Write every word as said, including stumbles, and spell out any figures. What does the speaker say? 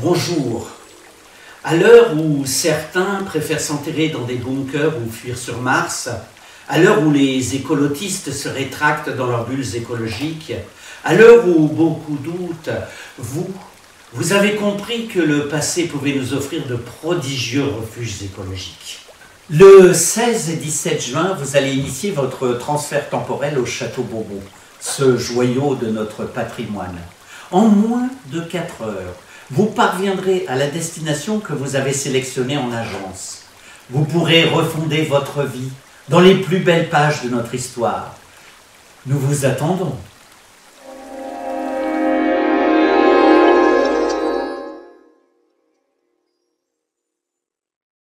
Bonjour. À l'heure où certains préfèrent s'enterrer dans des bunkers ou fuir sur Mars, à l'heure où les écolotistes se rétractent dans leurs bulles écologiques, à l'heure où beaucoup doutent, vous, vous avez compris que le passé pouvait nous offrir de prodigieux refuges écologiques. Le seize et dix-sept juin, vous allez initier votre transfert temporel au Château Bourbon, ce joyau de notre patrimoine. En moins de quatre heures, vous parviendrez à la destination que vous avez sélectionnée en agence. Vous pourrez refonder votre vie dans les plus belles pages de notre histoire. Nous vous attendons.